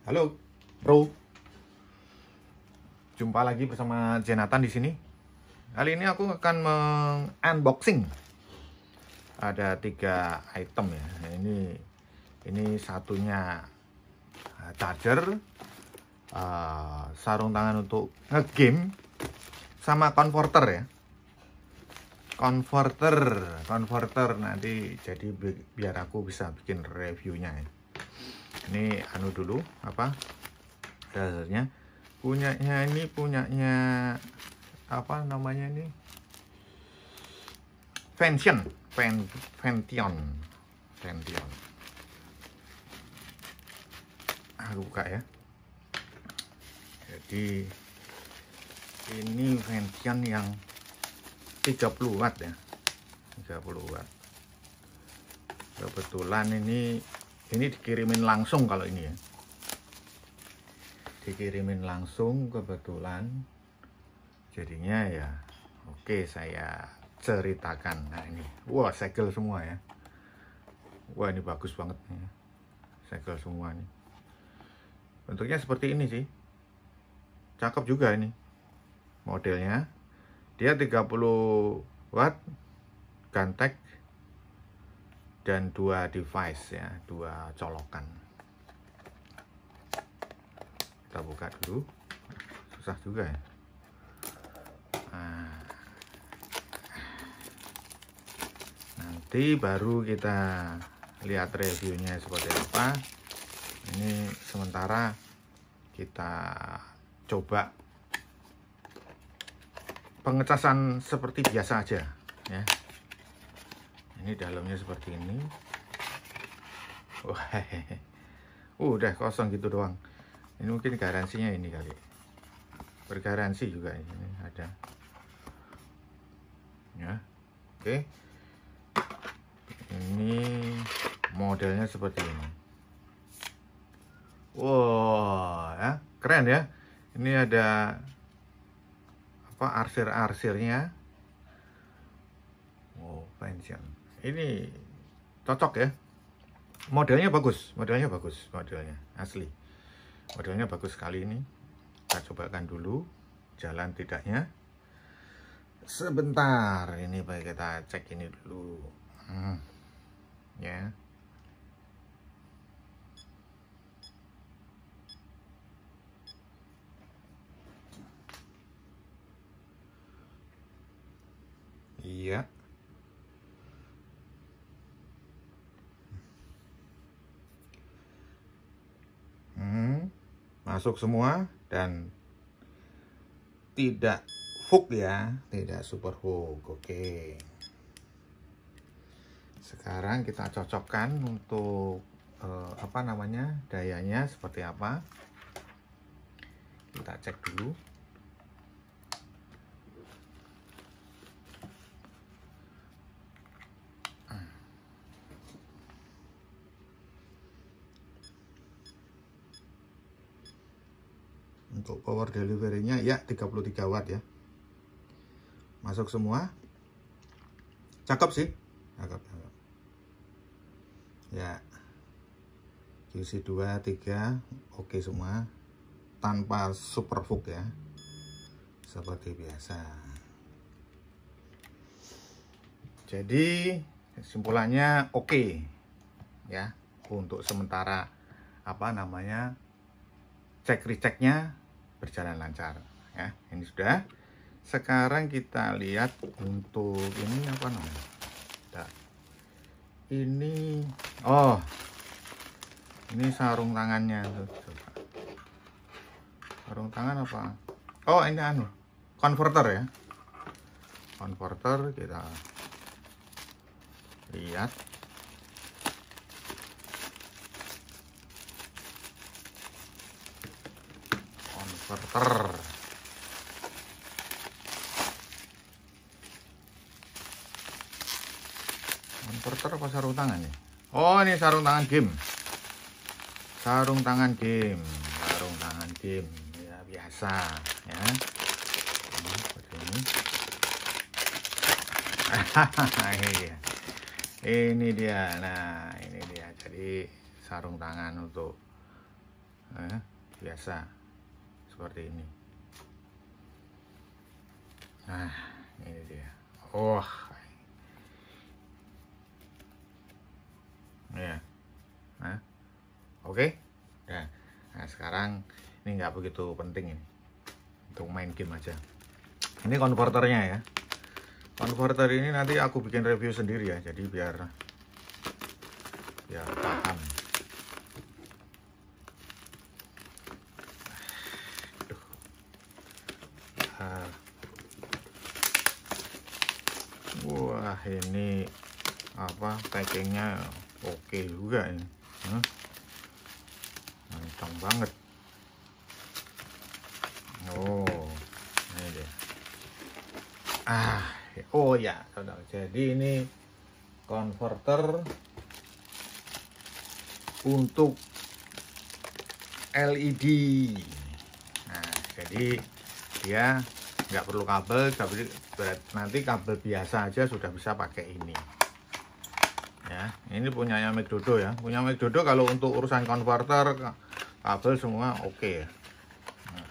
Halo, bro. Jumpa lagi bersama Jonathan di sini. Kali ini aku akan unboxing. Ada 3 item ya. Ini satunya charger, sarung tangan untuk ngegame, sama converter ya. Converter nanti jadi biar aku bisa bikin reviewnya ya. Ini dulu apa dasarnya, punyanya apa namanya ini, Vention. Aku buka ya. Jadi ini Vention yang 30 watt ya, 30 watt. Kebetulan ini dikirimin langsung. Kalau ini ya dikirimin langsung kebetulan, jadinya ya oke, saya ceritakan. Nah ini, wah, segel semua ya. Wah, ini bagus banget nih, segel semua nih. Bentuknya seperti ini sih, cakep juga ini modelnya. Dia 30 watt, Gantek, dan 2 device ya, 2 colokan. Kita buka dulu, susah juga ya. Nanti baru kita lihat reviewnya seperti apa. Ini sementara kita coba pengecasan seperti biasa aja ya. Ini dalamnya seperti ini. Wah, udah kosong gitu doang. Ini mungkin garansinya ini kali, bergaransi juga ini ada ya. Oke, ini modelnya seperti ini. Wow ya, keren ya. Ini ada apa, arsir-arsirnya. Wow, Vention ini cocok ya. Modelnya bagus, modelnya asli. Modelnya bagus sekali ini. Kita cobakan dulu jalan tidaknya. Sebentar, ini baik, kita cek ini dulu. Ya. Iya. Masuk semua dan tidak hook ya, tidak super hook. Oke. Sekarang kita cocokkan untuk apa namanya, dayanya seperti apa. Kita cek dulu. Untuk power delivery-nya ya 33 watt ya. Masuk semua. Cakep sih. Cakep. Ya. QC 2, 3 oke semua. Tanpa super hook ya. Seperti biasa. Jadi kesimpulannya oke ya. Untuk sementara apa namanya, cek-receknya berjalan lancar ya. Ini sudah. Sekarang kita lihat untuk ini apa namanya. Ini ini sarung tangannya. Sarung tangan apa? Oh, ini converter ya. Converter, kita lihat. Converter apa sarung tangan ya? Oh, ini sarung tangan game. Sarung tangan game ya, biasa ya. Seperti ini. Ini dia. Nah, ini dia. Jadi sarung tangan untuk biasa seperti ini. Nah, ini dia. Ya. Nah, oke. Nah, sekarang ini nggak begitu penting ini untuk main game aja. Ini konverternya ya. Konverter ini nanti aku bikin review sendiri ya, jadi biar paham. Wah, ini apa, packingnya oke juga ini. Kencang banget. Ini dia. Oh ya, saudara. Jadi ini konverter untuk LED. Nah, jadi dia nggak perlu kabel, tapi nanti kabel biasa aja sudah bisa pakai ini. Ya, ini punyanya McDodo ya. Punya McDodo kalau untuk urusan konverter, kabel semua oke ya. Nah,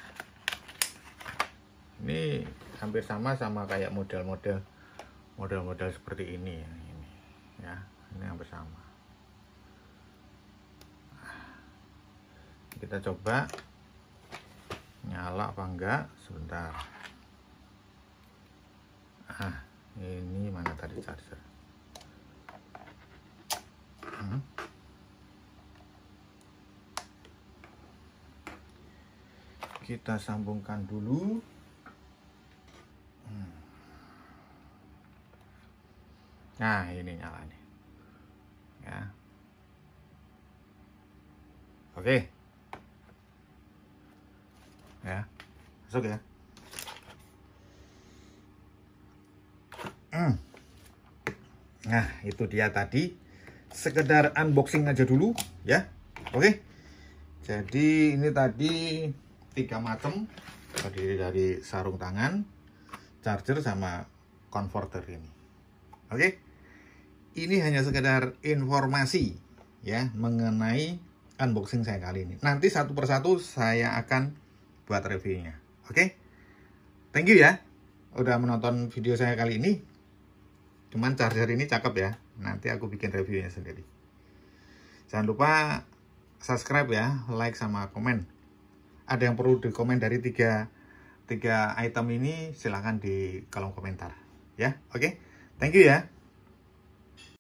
ini hampir sama kayak model-model seperti ini ya. Ini hampir sama. Kita coba nyala apa enggak, sebentar. Ini mana tadi charger? Kita sambungkan dulu. Nah, ini nyala nih. Ya. Oke. Ya. Masuk ya. Nah, itu dia tadi. Sekedar unboxing aja dulu ya. Oke. Jadi ini tadi 3 macam, terdiri dari sarung tangan, charger, sama konverter ini. Oke. Ini hanya sekedar informasi ya mengenai unboxing saya kali ini. Nanti satu persatu saya akan buat reviewnya. Oke. Thank you ya udah menonton video saya kali ini. Cuman charger ini cakep ya. Nanti aku bikin reviewnya sendiri. Jangan lupa subscribe ya, like sama komen. Ada yang perlu dikomen dari tiga item ini, silahkan di kolom komentar ya. Oke. Thank you ya.